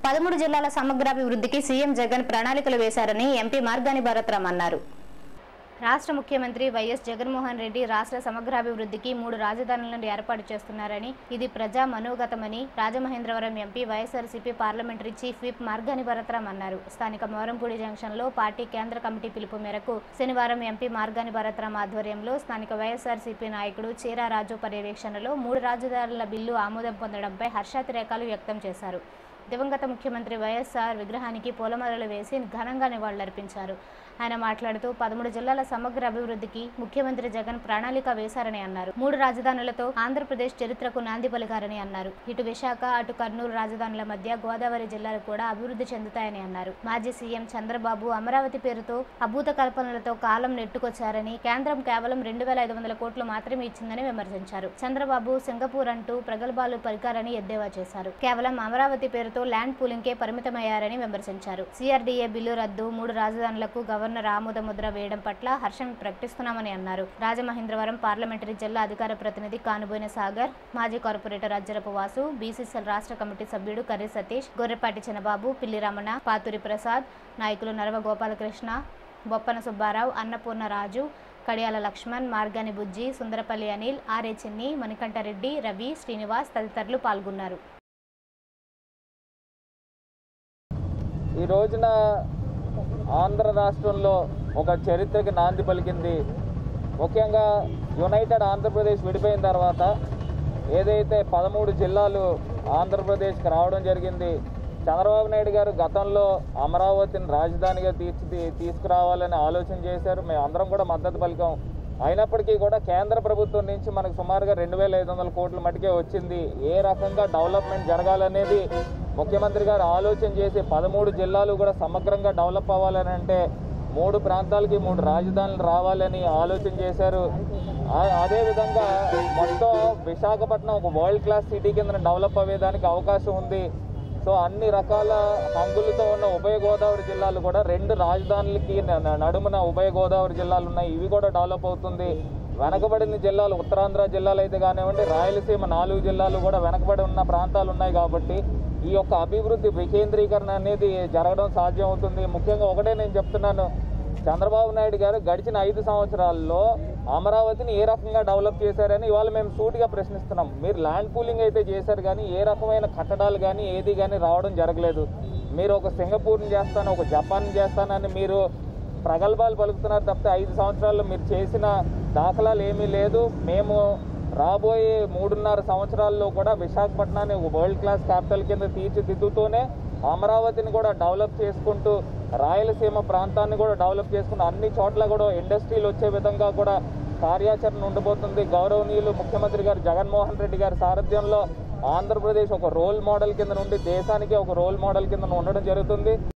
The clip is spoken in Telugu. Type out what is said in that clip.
13 జిల్లాల సమగ్రాభివృద్ధికి సీఎం జగన్ ప్రణాళికలు వేశారని ఎంపీ మార్గాని భరత్రామ్ అన్నారు. రాష్ట్ర ముఖ్యమంత్రి వైఎస్ జగన్మోహన్ రెడ్డి రాష్ట్ర సమగ్రాభివృద్ధికి 3 రాజధానులను ఏర్పాటు చేస్తున్నారని, ఇది ప్రజా మనోగతమని Rajamahendravaram MP YSRCP parliamentary chief whip Margani Bharatram అన్నారు. స్థానిక మోరంపూడి జంక్షన్లో పార్టీ కేంద్ర కమిటీ పిలుపు మేరకు శనివారం ఎంపీ మార్గాని భరత్రామ్ ఆధ్వర్యంలో స్థానిక వైఎస్ఆర్సీపీ నాయకుడు చీరారాజు పర్యవేక్షణలో 3 రాజధానుల బిల్లు ఆమోదం పొందడంపై హర్షాతిరేకాలు వ్యక్తం చేశారు. దివంగత ముఖ్యమంత్రి వైఎస్ఆర్ విగ్రహానికి పూలమాలలు వేసి ఘనంగా నివాళులర్పించారు. ఆయన మాట్లాడుతూ 13 జిల్లాల సమగ్ర అభివృద్ధికి ముఖ్యమంత్రి జగన్ ప్రణాళిక వేశారని అన్నారు. 3 రాజధానులతో ఆంధ్రప్రదేశ్ చరిత్రకు నాంది పలికారని అన్నారు. ఇటు విశాఖ అటు కర్నూలు రాజధానుల మధ్య గోదావరి జిల్లాలు కూడా అభివృద్ధి చెందుతాయని అన్నారు. మాజీ సీఎం చంద్రబాబు అమరావతి పేరుతో అభూత కల్పనలతో కాలం నెట్టుకొచ్చారని, కేంద్రం కేవలం 2500 కోట్లు మాత్రమే ఇచ్చిందని విమర్శించారు. చంద్రబాబు సింగపూర్ అంటూ ప్రగల్భాలు పలికారని ఎద్దేవా చేశారు. కేవలం అమరావతి పేరుతో ల్యాండ్ పూలింగ్కే పరిమితమయ్యారని విమర్శించారు. సిఆర్డీఏ బిల్లు రద్దు, 3 రాజధానులకు గవర్నర్ ఆమోద ముద్ర వేయడం పట్ల హర్షం ప్రకటిస్తున్నామని అన్నారు. రాజమహేంద్రవరం పార్లమెంటరీ జిల్లా అధికార ప్రతినిధి కానుబోయిన సాగర్, మాజీ కార్పొరేటర్ అజ్జరపు వాసు, బీసీసీఎల్ రాష్ట్ర కమిటీ సభ్యుడు కర్రి సతీష్, గొర్రెపాటి చిన్నబాబు, పిల్లి రమణ, పాతూరి ప్రసాద్, నాయకులు నరవ గోపాలకృష్ణ, బొప్పన సుబ్బారావు, అన్నపూర్ణ రాజు, కడియాల లక్ష్మణ్, మార్గాని బుజ్జి, సుందరపల్లి అనిల్, ఆర్ఏ చిన్ని, మణికంఠరెడ్డి, రవి, శ్రీనివాస్ తదితరులు పాల్గొన్నారు. ఈ రోజున ఆంధ్ర రాష్ట్రంలో ఒక చరిత్రకి నాంది పలికింది. ముఖ్యంగా యునైటెడ్ ఆంధ్రప్రదేశ్ విడిపోయిన తర్వాత ఏదైతే 13 జిల్లాలు ఆంధ్రప్రదేశ్కి రావడం జరిగింది. చంద్రబాబు నాయుడు గారు గతంలో అమరావతిని రాజధానిగా తీసుకురావాలని ఆలోచన చేశారు. మేము అందరం కూడా మద్దతు పలికాం. అయినప్పటికీ కూడా కేంద్ర ప్రభుత్వం నుంచి మనకు సుమారుగా 2500 కోట్ల మటుకే వచ్చింది. ఏ రకంగా డెవలప్మెంట్ జరగాలనేది ముఖ్యమంత్రి గారు ఆలోచన చేసి 13 జిల్లాలు కూడా సమగ్రంగా డెవలప్ అవ్వాలని అంటే 3 ప్రాంతాలకి 3 రాజధానులు రావాలని ఆలోచన చేశారు. అదేవిధంగా మొత్తం విశాఖపట్నం ఒక వరల్డ్ క్లాస్ సిటీ కింద డెవలప్ అయ్యేదానికి అవకాశం ఉంది. సో అన్ని రకాల హంగులతో ఉన్న ఉభయ గోదావరి జిల్లాలు కూడా 2 రాజధానులకి నడుమున ఉభయ గోదావరి జిల్లాలు ఉన్నాయి. ఇవి కూడా డెవలప్ అవుతుంది. వెనకబడిన జిల్లాలు ఉత్తరాంధ్ర జిల్లాలు అయితే కానివ్వండి, రాయలసీమ 4 జిల్లాలు కూడా వెనకబడి ఉన్న ప్రాంతాలు ఉన్నాయి. కాబట్టి ఈ యొక్క అభివృద్ధి వికేంద్రీకరణ అనేది జరగడం సాధ్యం అవుతుంది. ముఖ్యంగా ఒకటే నేను చెప్తున్నాను, చంద్రబాబు నాయుడు గారు గడిచిన 5 సంవత్సరాల్లో అమరావతిని ఏ రకంగా డెవలప్ చేశారని ఇవాళ మేము సూటిగా ప్రశ్నిస్తున్నాం. మీరు ల్యాండ్ పూలింగ్ అయితే చేశారు కానీ ఏ రకమైన కట్టడాలు కానీ ఏది కానీ రావడం జరగలేదు. మీరు ఒక సింగపూర్ని చేస్తాను, ఒక జపాన్ చేస్తానని మీరు ప్రగల్భాలు పలుకుతున్నారు తప్పితే 5 సంవత్సరాల్లో మీరు చేసిన దాఖలాలు ఏమీ లేదు. మేము రాబోయే 3.5 సంవత్సరాల్లో కూడా విశాఖపట్నాన్ని వరల్డ్ క్లాస్ క్యాపిటల్ కింద తీర్చిదిద్దుతూనే అమరావతిని కూడా డెవలప్ చేసుకుంటూ రాయలసీమ ప్రాంతాన్ని కూడా డెవలప్ చేసుకుంటూ అన్ని చోట్ల కూడా ఇండస్ట్రీలు వచ్చే విధంగా కూడా కార్యాచరణ ఉండబోతుంది. గౌరవనీయులు ముఖ్యమంత్రి గారు జగన్మోహన్ రెడ్డి గారి సారథ్యంలో ఆంధ్రప్రదేశ్ ఒక రోల్ మోడల్ కింద నుండి దేశానికి ఒక రోల్ మోడల్ కింద ఉండడం జరుగుతుంది.